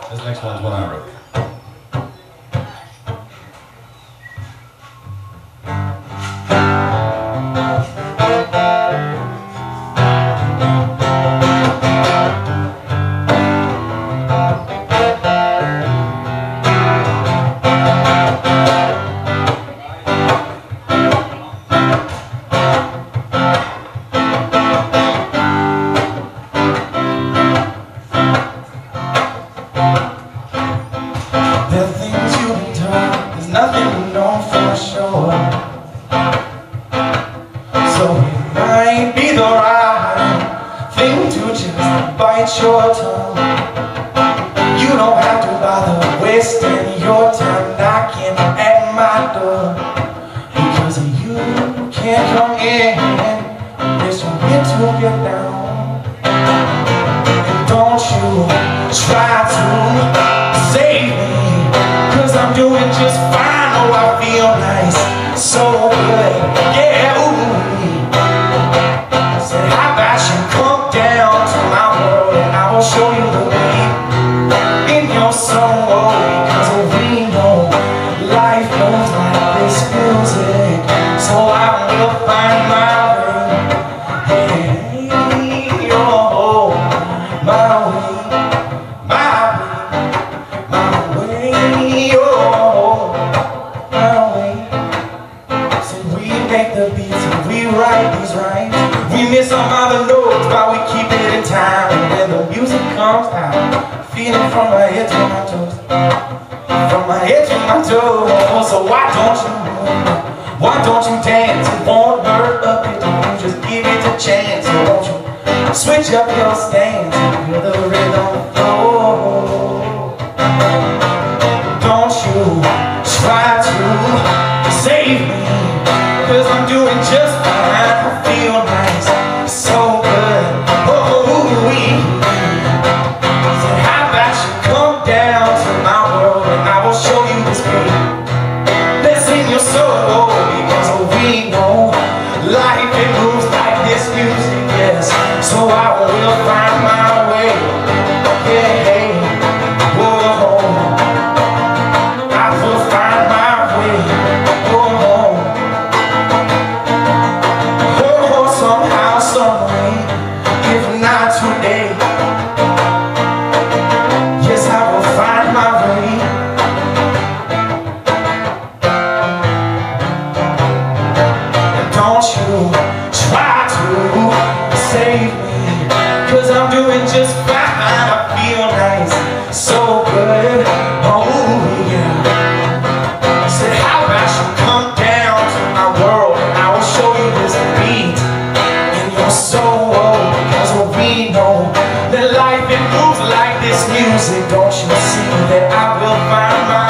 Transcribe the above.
This next one's one I wrote. Your tongue. You don't have to bother wasting your time knocking at my door, because you can't come in unless you get to get down. And don't you try to save me, cause I'm doing just fine. Oh, I feel nice, so good, yeah, ooh. Said how about you come down to my world, I will show you the way in your soul, because we know life goes like this music, so I will find my way. Hey, oh, my way, my way, oh, my way. So we make the beats and we write these rhymes. We miss some other notes, but we keep it in time. And when the music comes out, feeling from my head to my toes, from my head to my toes. So why don't you move? Why don't you dance? It won't hurt a bit, you just give it a chance. So won't you switch up your stance and feel the rhythm flow? Don't you try to save me, cause I'm doing just fine. I feel nice, so good, oh, we. So how about you come down to my world and I will show you this way. Let's in your soul, because we know life, it moves like this music, yes. So I will find my way, yeah, whoa. I will find my way, whoa. Somehow, someway, if not today, yes, I will find my way. And don't you try to save me, cause I'm doing just fine. I feel nice, so good, oh yeah. Said how about you come down to my world and I will show you this beat in your soul, because we know that life, it moves like this music. Don't you see that I will find my